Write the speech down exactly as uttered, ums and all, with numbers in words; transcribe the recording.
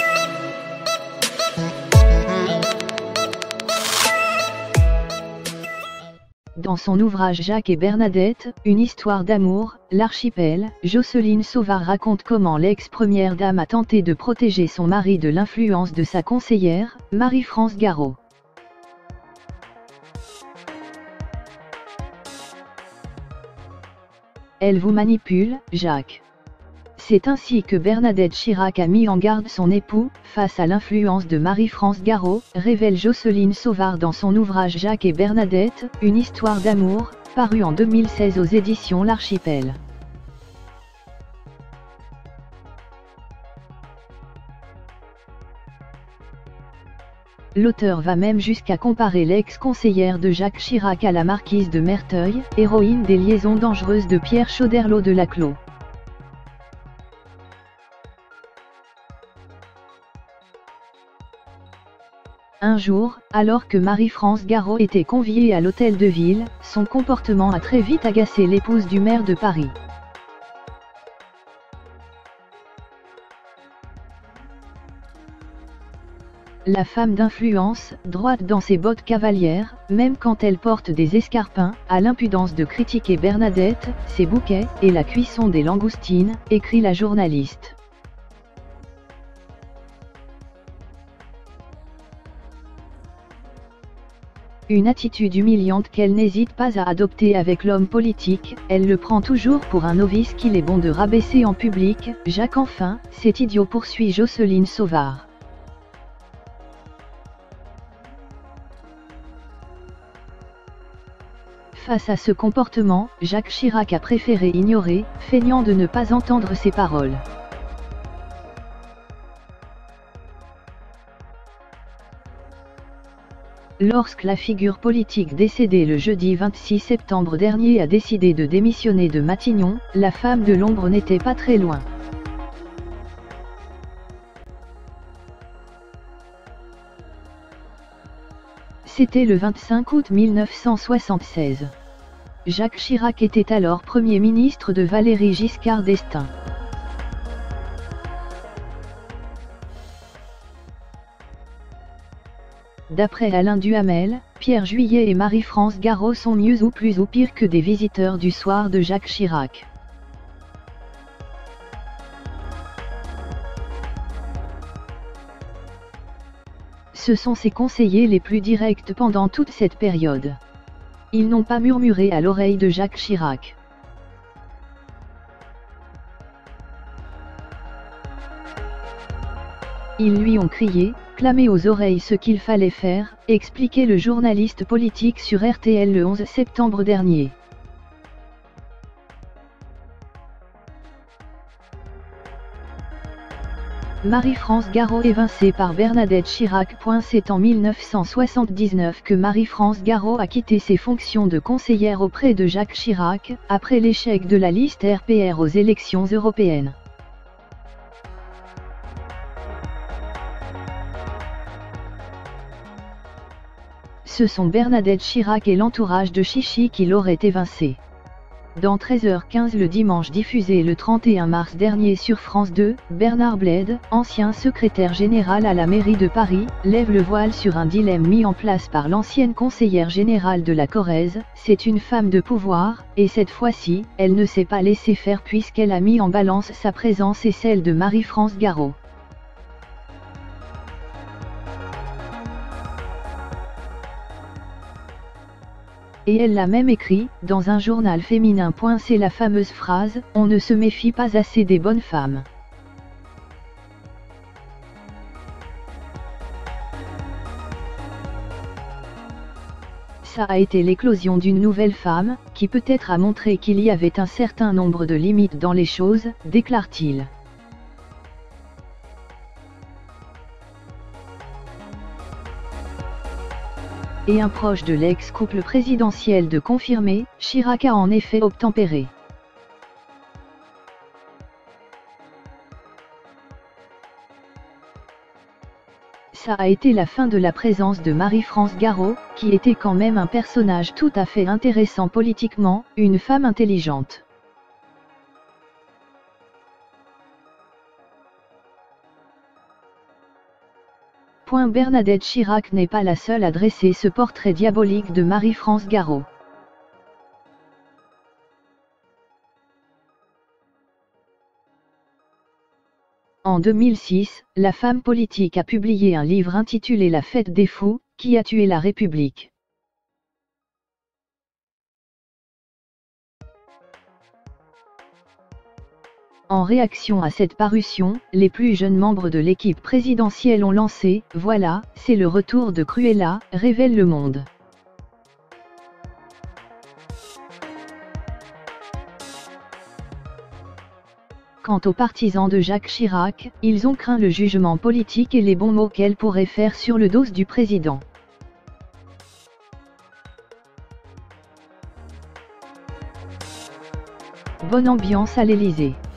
Dans son ouvrage Jacques et Bernadette, une histoire d'amour, l'archipel, Jocelyne Sauvard raconte comment l'ex-première dame a tenté de protéger son mari de l'influence de sa conseillère, Marie-France Garot. Elle vous manipule, Jacques. C'est ainsi que Bernadette Chirac a mis en garde son époux, face à l'influence de Marie-France Garot, révèle Jocelyne Sauvard dans son ouvrage Jacques et Bernadette, une histoire d'amour, paru en deux mille seize aux éditions L'Archipel. L'auteur va même jusqu'à comparer l'ex-conseillère de Jacques Chirac à la marquise de Merteuil, héroïne des liaisons dangereuses de Pierre Choderlos de Laclos. Un jour, alors que Marie-France Garot était conviée à l'hôtel de ville, son comportement a très vite agacé l'épouse du maire de Paris. La femme d'influence, droite dans ses bottes cavalières, même quand elle porte des escarpins, a l'impudence de critiquer Bernadette, ses bouquets, et la cuisson des langoustines, écrit la journaliste. Une attitude humiliante qu'elle n'hésite pas à adopter avec l'homme politique, elle le prend toujours pour un novice qu'il est bon de rabaisser en public. Jacques enfin, c'est idiot, poursuit Jocelyne Sauvard. Face à ce comportement, Jacques Chirac a préféré ignorer, feignant de ne pas entendre ses paroles. Lorsque la figure politique décédée le jeudi vingt-six septembre dernier a décidé de démissionner de Matignon, la femme de l'ombre n'était pas très loin. C'était le vingt-cinq août mille neuf cent soixante-seize. Jacques Chirac était alors Premier ministre de Valéry Giscard d'Estaing. D'après Alain Duhamel, Pierre Juillet et Marie-France Garot sont mieux ou plus ou pire que des visiteurs du soir de Jacques Chirac. Ce sont ses conseillers les plus directs pendant toute cette période. Ils n'ont pas murmuré à l'oreille de Jacques Chirac. Ils lui ont crié, clamé aux oreilles ce qu'il fallait faire, expliquait le journaliste politique sur R T L le onze septembre dernier. Marie-France Garot évincée par Bernadette Chirac. C'est en mille neuf cent soixante-dix-neuf que Marie-France Garot a quitté ses fonctions de conseillère auprès de Jacques Chirac, après l'échec de la liste R P R aux élections européennes. Ce sont Bernadette Chirac et l'entourage de Chichi qui l'auraient évincée. Dans treize heures quinze le dimanche diffusé le trente et un mars dernier sur France deux, Bernard Bled, ancien secrétaire général à la mairie de Paris, lève le voile sur un dilemme mis en place par l'ancienne conseillère générale de la Corrèze. C'est une femme de pouvoir, et cette fois-ci, elle ne s'est pas laissée faire puisqu'elle a mis en balance sa présence et celle de Marie-France Garot. Et elle l'a même écrit, dans un journal féminin. C'est la fameuse phrase « On ne se méfie pas assez des bonnes femmes ». Ça a été l'éclosion d'une nouvelle femme, qui peut-être a montré qu'il y avait un certain nombre de limites dans les choses, déclare-t-il. Et un proche de l'ex-couple présidentiel de confirmer, Chirac a en effet obtempéré. Ça a été la fin de la présence de Marie-France Garot, qui était quand même un personnage tout à fait intéressant politiquement, une femme intelligente. Bernadette Chirac n'est pas la seule à dresser ce portrait diabolique de Marie-France Garot. En deux mille six, la femme politique a publié un livre intitulé La fête des fous, qui a tué la République. En réaction à cette parution, les plus jeunes membres de l'équipe présidentielle ont lancé « Voilà, c'est le retour de Cruella », révèle Le Monde. Quant aux partisans de Jacques Chirac, ils ont craint le jugement politique et les bons mots qu'elle pourrait faire sur le dos du président. Bonne ambiance à l'Élysée.